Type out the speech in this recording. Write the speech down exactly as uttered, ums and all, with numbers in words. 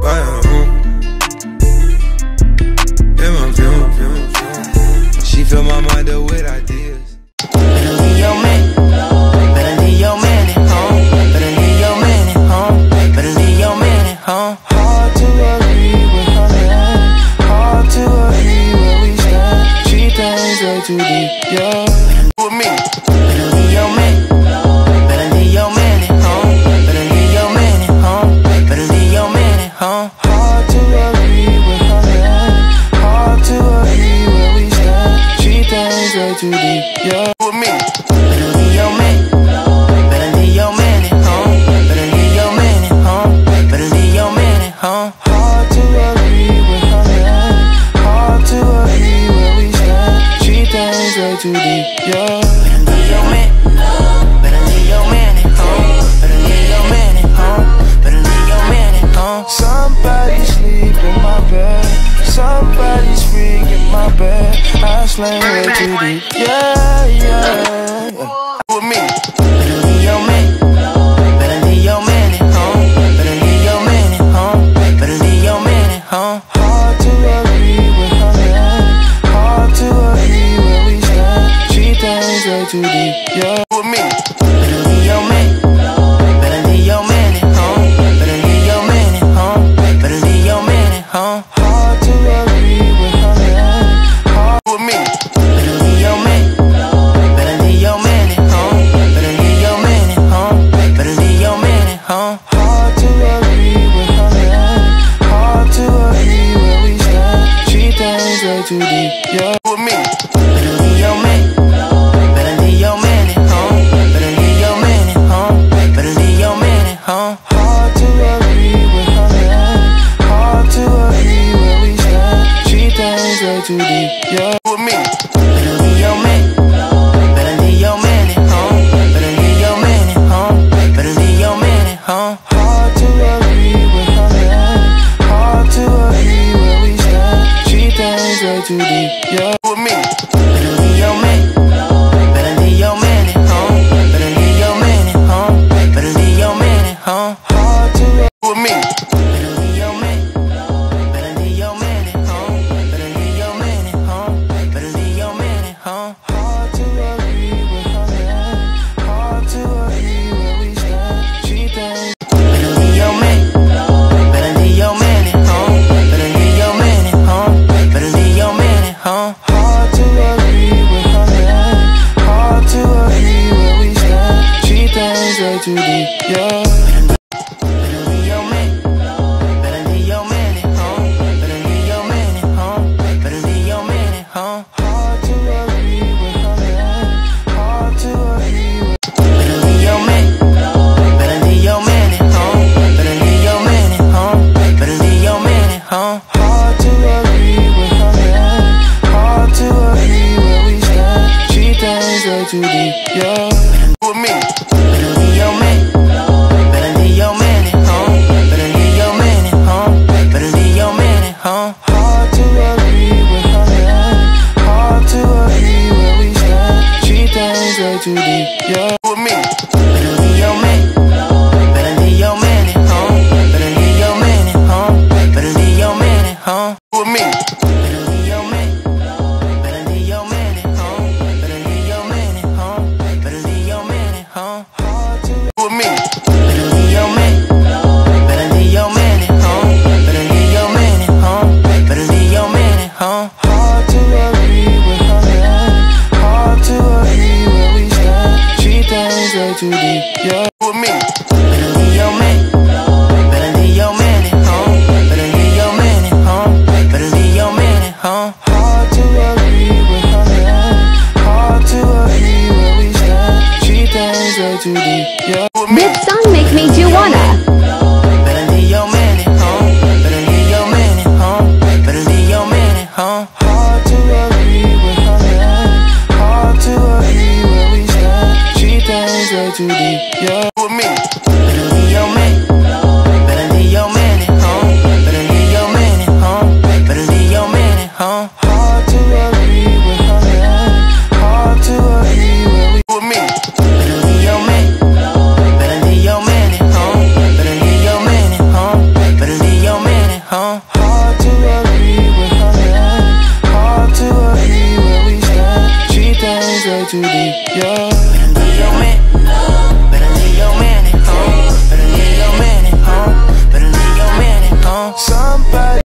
fire, ooh. In my view, she fill my mind up with ideas. Better leave your man, better leave your man at home. Better leave your man at home. Better leave your man at home. Hard to agree with her man. Hard to agree where we stand. She thinks way too deep, yeah. With me. Better leave your man, better leave your man at home. Better leave your man at home. Better leave your man at home. Hard to agree with her man. Hard to agree where we stand. She thinks way too deep, yeah. With me. Better leave your man, better leave your man at home. Better leave your man at home. Better leave your man at home. Hard to agree with her man. Hard to agree where we stand. She thinks way too deep, yeah. Better leave your man, better leave your man at home. Better leave your man at home. Better leave your man at home. Somebody sleep in my bed. Somebody's freak in my bed. I slang way too deep, yeah, yeah, yeah. With me. Better leave your man, better leave your man at home. Better leave your man at home. Better leave your man at home. Hard to agree with her man. Hard to agree where we stand. She thinks way too deep, yeah. With me. Better leave your man, better leave your man at home. Better leave your man at home. Better leave your man at home. Hard to agree with her man. Hard with me. Better leave your man, better leave your man at home. Better leave your man at home. Better leave your man at home. Hard to agree with her man. Hard to agree where we stand. She thinks way too deep, yeah. With me. Better leave your man, better leave your man at home. Better leave your man at home. Better leave your man at home. Hard to agree with her man. Hard to agree where we stand. She thinks way too deep, yeah. With me. Better leave your man, better leave your man at home. Better leave your man at home. Better leave your man at home. Hard to agree with her man. Hard to agree where we stand. She thinks way too deep, yeah. With me. Better leave your man, better leave your man at home. Better leave your man at home. Better leave your man at home. Hard to agree with me. Better leave your man, better leave your man at home. Better leave your man at home. Better leave your man at home. Hard to agree with her man. Hard to agree where we stand. She thinks. Better leave your man, better leave your man at home. Better leave your man at home. Better leave your man at home. Hard to agree with her man. Hard to agree where we stand. She thinks way too deep, yeah. Better leave your man, better leave your man at home. Better leave your man at home. Better leave your man at home. Hard to agree with her man. Hard to agree with. Better leave your man, better leave your man at home. Better leave your man at home. Better leave your man at home. Hard to agree with her man. Hard to agree where we stand. She thinks way too deep, yeah. With me. Better leave your man, better leave your man at home. Better leave your man at home. Better leave your man at home. Hard to agree with her man. Hard to agree where we stand. She thinks way too deep, yeah. With me. Better leave your man, better leave your man at home. Better leave your man at home. Better leave your man at home. With me. Better leave your man, better leave your man at home. Better leave your man at home. Better leave your man at home. Hard to with me. Better leave your man, better leave your man at home. Better leave your man at home. Better leave your man at home. Hard to agree with her man. Hard to agree where we stand. She thinks way too deep, yeah. With me. Better leave your man, better leave your man at home. Better leave your man at home. Better leave your man at home. Hard to agree with her man. Hard to agree where we stand. She thinks way too deep, yeah. With me. This song make me do wanna. Better leave your man at home. Better leave your man at home. Better leave your man at home. Hard to agree with her man. Hard to agree where we stand. She thinks way too deep, yeah. With me. Better leave your man, better leave your man at home. Better leave your man at home. Better leave your man at home. Hard to agree with her man. Hard to agree where we with me. Better leave your man, too deep, yeah. Better leave your man.